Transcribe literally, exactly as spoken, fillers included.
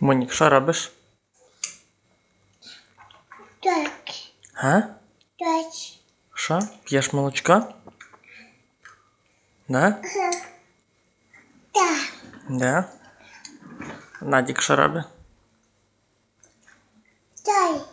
Монік, що робиш? Так. Га? Так. Що? П'єш молочко? Да? Ага. Так. Да? Надік що робить? Так.